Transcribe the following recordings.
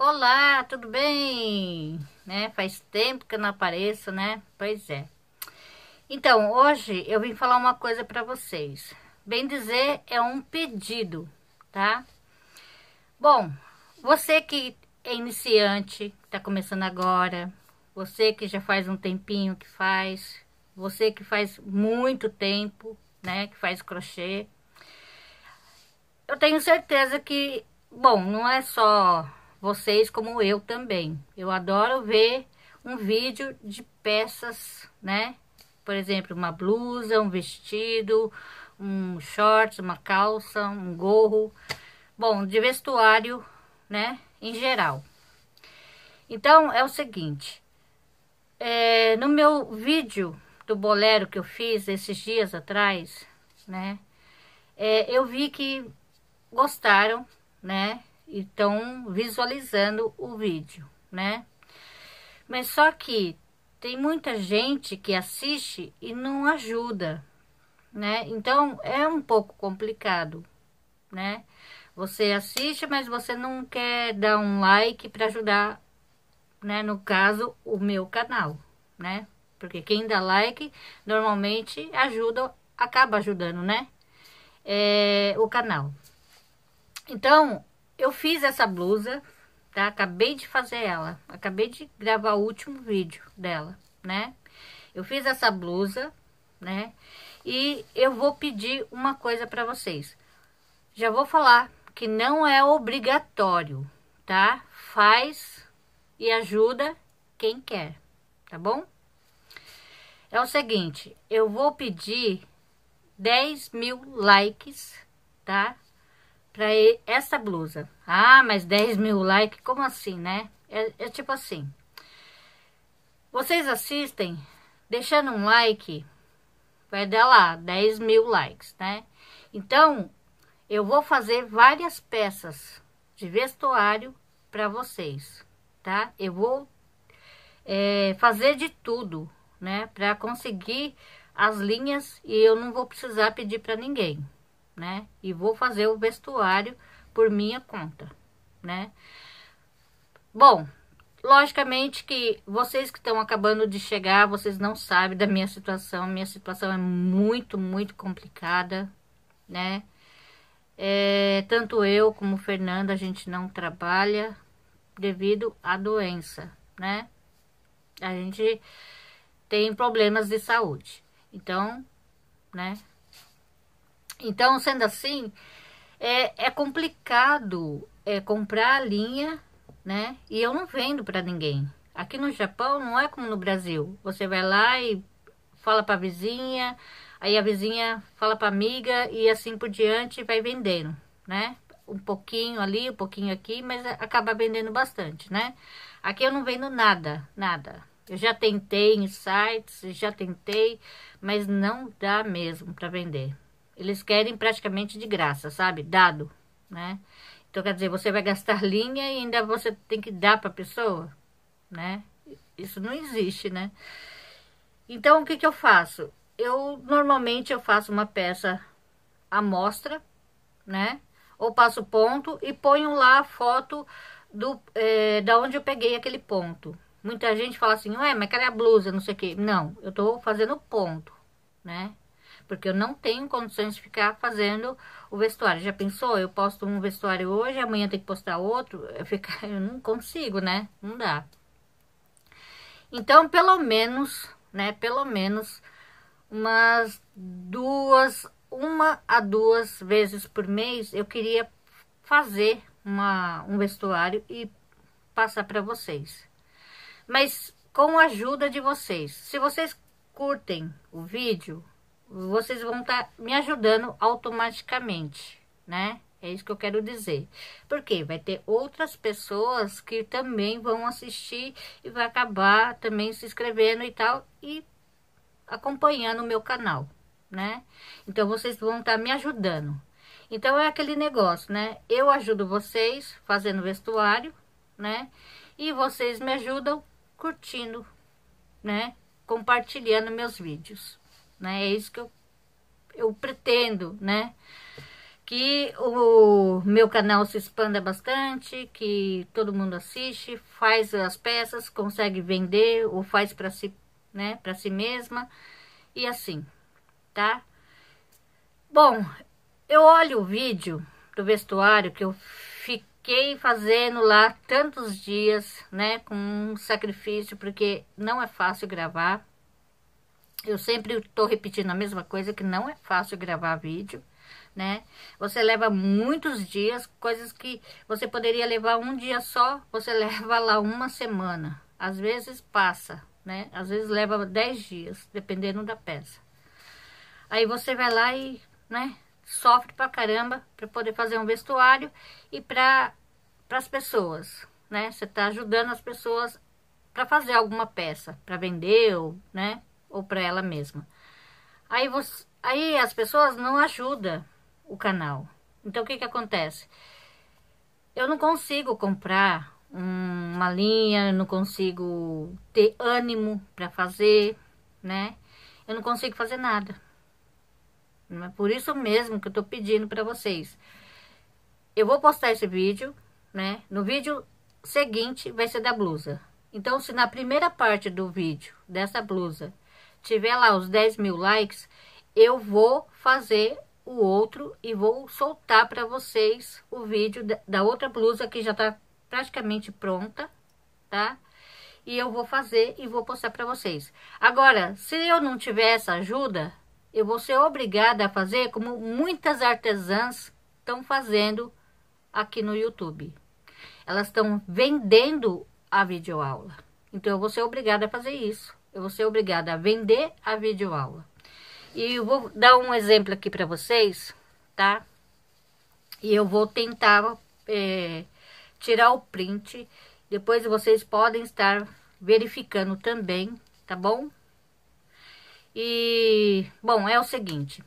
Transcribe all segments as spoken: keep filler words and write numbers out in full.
Olá, tudo bem? Né? Faz tempo que eu não apareço, né? Pois é. Então, hoje eu vim falar uma coisa para vocês. Bem dizer, é um pedido, tá? Bom, você que é iniciante, tá começando agora, você que já faz um tempinho que faz, você que faz muito tempo, né, que faz crochê, eu tenho certeza que, bom, não é só vocês como eu também. Eu adoro ver um vídeo de peças, né? Por exemplo, uma blusa, um vestido, um shorts, uma calça, um gorro. Bom, de vestuário, né? Em geral. Então, é o seguinte. É, no meu vídeo do bolero que eu fiz esses dias atrás, né? É, eu vi que gostaram, né? E estão visualizando o vídeo, né? Mas só que tem muita gente que assiste e não ajuda, né? Então é um pouco complicado, né? Você assiste, mas você não quer dar um like para ajudar, né? No caso, o meu canal, né? Porque quem dá like normalmente ajuda, acaba ajudando, né? É, o canal. Então, eu fiz essa blusa, tá? Acabei de fazer ela. Acabei de gravar o último vídeo dela, né? Eu fiz essa blusa, né? E eu vou pedir uma coisa para vocês. Já vou falar que não é obrigatório, tá? Faz e ajuda quem quer, tá bom? É o seguinte, eu vou pedir dez mil likes, tá? Pra essa blusa. Ah, mas dez mil likes, como assim, né? É, é tipo assim. Vocês assistem, deixando um like, vai dar lá dez mil likes, né? Então, eu vou fazer várias peças de vestuário para vocês, tá? Eu vou é, fazer de tudo, né? Para conseguir as linhas e eu não vou precisar pedir para ninguém, né? E vou fazer o vestuário por minha conta, né? Bom, logicamente que vocês que estão acabando de chegar, vocês não sabem da minha situação. Minha situação é muito, muito complicada, né? É, tanto eu como o Fernando, a gente não trabalha devido à doença, né? A gente tem problemas de saúde. Então, né? Então, sendo assim, é, é complicado é, comprar a linha, né? E eu não vendo para ninguém. Aqui no Japão não é como no Brasil. Você vai lá e fala para a vizinha, aí a vizinha fala para amiga e assim por diante vai vendendo, né? Um pouquinho ali, um pouquinho aqui, mas acaba vendendo bastante, né? Aqui eu não vendo nada, nada. Eu já tentei em sites, já tentei, mas não dá mesmo para vender. Eles querem praticamente de graça, sabe? Dado, né? Então, quer dizer, você vai gastar linha e ainda você tem que dar para a pessoa, né? Isso não existe, né? Então, o que que eu faço? Eu, normalmente, eu faço uma peça à mostra, né? Ou passo ponto e ponho lá a foto do, é, da onde eu peguei aquele ponto. Muita gente fala assim, ué, mas cadê a blusa, não sei o quê. Não, eu tô fazendo ponto, né? Porque eu não tenho condições de ficar fazendo o vestuário. Já pensou? Eu posto um vestuário hoje, amanhã tem que postar outro. Eu, fico, eu não consigo, né? Não dá. Então, pelo menos, né? Pelo menos umas duas, uma a duas vezes por mês, eu queria fazer uma, um vestuário e passar para vocês. Mas com a ajuda de vocês. Se vocês curtem o vídeo, vocês vão estar tá me ajudando automaticamente, né? É isso que eu quero dizer. Porque vai ter outras pessoas que também vão assistir e vai acabar também se inscrevendo e tal e acompanhando o meu canal, né? Então vocês vão estar tá me ajudando. Então é aquele negócio, né? Eu ajudo vocês fazendo vestuário, né? E vocês me ajudam curtindo, né? Compartilhando meus vídeos, né? É isso que eu, eu pretendo, né? que o meu canal se expanda bastante, que todo mundo assiste, faz as peças, consegue vender ou faz para si, né, para si mesma e assim, tá? Bom, eu olho o vídeo do vestuário que eu fiquei fazendo lá tantos dias, né, com um sacrifício, porque não é fácil gravar. Eu sempre estou repetindo a mesma coisa, que não é fácil gravar vídeo, né? Você leva muitos dias, coisas que você poderia levar um dia só, você leva lá uma semana. Às vezes passa, né? Às vezes leva dez dias, dependendo da peça. Aí você vai lá e, né, sofre pra caramba para poder fazer um vestuário e para as pessoas, né? Você tá ajudando as pessoas para fazer alguma peça, para vender, ou, né? Ou para ela mesma. Aí, você, aí as pessoas não ajudam o canal. Então, o que que acontece? Eu não consigo comprar um, uma linha, não consigo ter ânimo para fazer, né? Eu não consigo fazer nada. Por isso mesmo que eu tô pedindo para vocês. Eu vou postar esse vídeo, né? No vídeo seguinte vai ser da blusa. Então, se na primeira parte do vídeo dessa blusa tiver lá os dez mil likes, eu vou fazer o outro e vou soltar para vocês o vídeo da outra blusa que já tá praticamente pronta, tá? E eu vou fazer e vou postar para vocês. Agora, se eu não tiver essa ajuda, eu vou ser obrigada a fazer como muitas artesãs estão fazendo aqui no YouTube. Elas estão vendendo a videoaula. Então, eu vou ser obrigada a fazer isso. Eu vou ser obrigada a vender a videoaula. E eu vou dar um exemplo aqui para vocês, tá? E eu vou tentar é, tirar o print. Depois vocês podem estar verificando também, tá bom? E, bom, é o seguinte.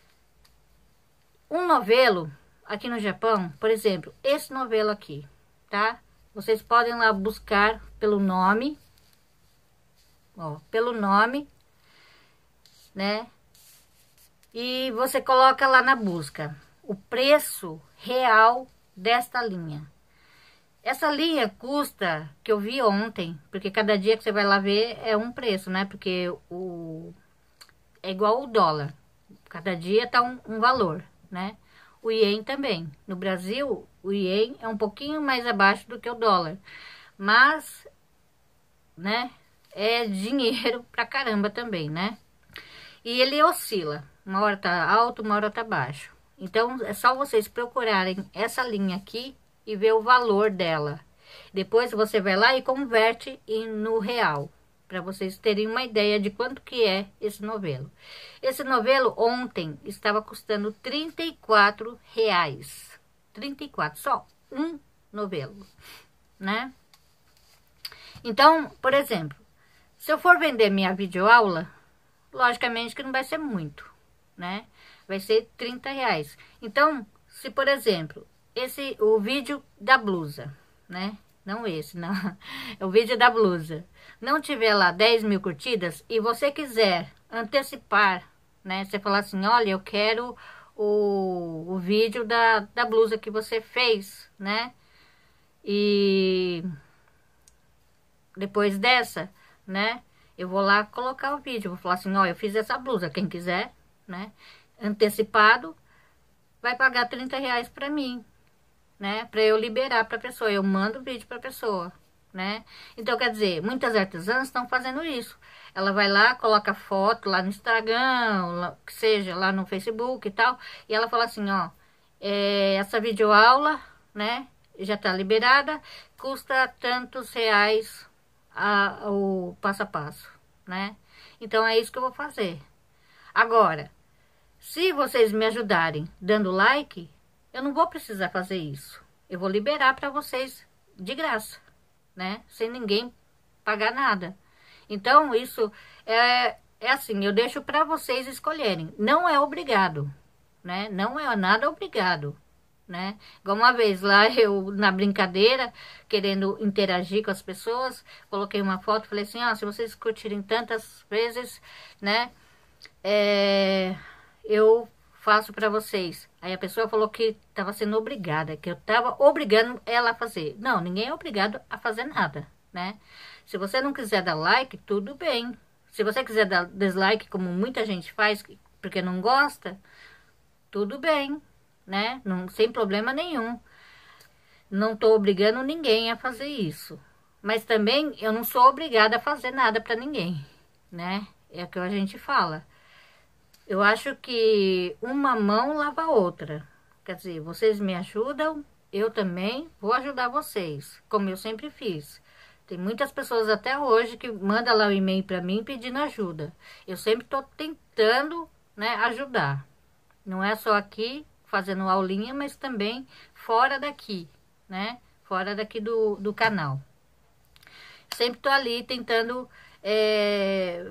Um novelo aqui no Japão, por exemplo, esse novelo aqui, tá? Vocês podem lá buscar pelo nome, ó, pelo nome, né? E você coloca lá na busca o preço real desta linha. Essa linha custa, que eu vi ontem, porque cada dia que você vai lá ver é um preço, né? Porque o é igual o dólar, cada dia tá um, um valor, né? O ien também. No Brasil, o ien é um pouquinho mais abaixo do que o dólar, mas, né, é dinheiro pra caramba também, né? E ele oscila, uma hora tá alto, uma hora tá baixo. Então, é só vocês procurarem essa linha aqui e ver o valor dela. Depois você vai lá e converte em, no real, para vocês terem uma ideia de quanto que é esse novelo. Esse novelo ontem estava custando trinta e quatro reais. trinta e quatro, só um novelo, né? Então, por exemplo, se eu for vender minha videoaula, logicamente que não vai ser muito, né? Vai ser trinta reais. Então, se por exemplo, esse, o vídeo da blusa, né? Não esse, não. É o vídeo da blusa. Não tiver lá dez mil curtidas e você quiser antecipar, né? Você falar assim, olha, eu quero o, o vídeo da, da blusa que você fez, né? E depois dessa, né? Eu vou lá colocar o vídeo. Vou falar assim, ó, eu fiz essa blusa. Quem quiser, né? Antecipado, vai pagar trinta reais pra mim, né? Para eu liberar para a pessoa, eu mando o vídeo para a pessoa, né? Então, quer dizer, muitas artesãs estão fazendo isso. Ela vai lá, coloca foto lá no Instagram, lá, que seja lá no Facebook e tal, e ela fala assim, ó, é, essa videoaula, né, já tá liberada, custa tantos reais a, o passo a passo, né? Então, é isso que eu vou fazer. Agora, se vocês me ajudarem dando like, eu não vou precisar fazer isso. Eu vou liberar para vocês de graça, né? Sem ninguém pagar nada. Então, isso é, é assim, eu deixo para vocês escolherem. Não é obrigado, né? Não é nada obrigado, né? Igual uma vez lá, eu, na brincadeira, querendo interagir com as pessoas, coloquei uma foto, falei assim, ó, se vocês curtirem tantas vezes, né? É, eu faço para vocês. Aí a pessoa falou que estava sendo obrigada, que eu estava obrigando ela a fazer. Não, ninguém é obrigado a fazer nada, né? Se você não quiser dar like, tudo bem. Se você quiser dar dislike, como muita gente faz, porque não gosta, tudo bem, né? Não, sem problema nenhum. Não estou obrigando ninguém a fazer isso. Mas também eu não sou obrigada a fazer nada para ninguém, né? É o que a gente fala. Eu acho que uma mão lava a outra. Quer dizer, vocês me ajudam, eu também vou ajudar vocês, como eu sempre fiz. Tem muitas pessoas até hoje que mandam lá o e-mail para mim pedindo ajuda. Eu sempre estou tentando, né, ajudar. Não é só aqui fazendo aulinha, mas também fora daqui, né? Fora daqui do, do canal. Sempre estou ali tentando... É...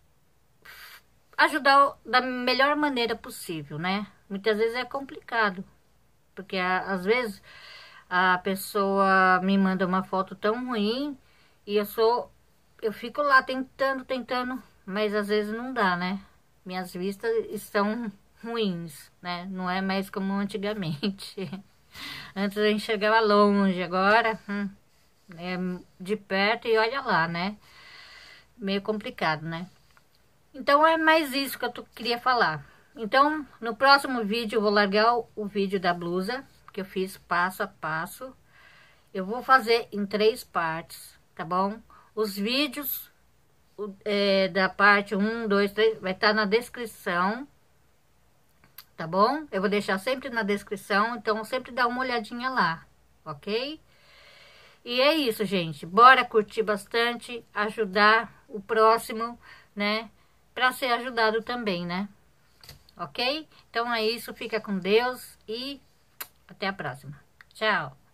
ajudar da melhor maneira possível, né? Muitas vezes é complicado, porque a, às vezes a pessoa me manda uma foto tão ruim e eu sou, eu fico lá tentando, tentando, mas às vezes não dá, né? Minhas vistas estão ruins, né? Não é mais como antigamente. Antes a gente chegava longe, agora hum, é de perto e olha lá, né? Meio complicado, né? Então, é mais isso que eu queria falar. Então, no próximo vídeo, eu vou largar o, o vídeo da blusa, que eu fiz passo a passo. Eu vou fazer em três partes, tá bom? Os vídeos o, é, da parte um, dois, três, vai estar na descrição, tá bom? Eu vou deixar sempre na descrição, então sempre dá uma olhadinha lá, ok? E é isso, gente. Bora curtir bastante, ajudar o próximo, né? Para ser ajudado também, né? Ok? Então é isso, fica com Deus e até a próxima. Tchau!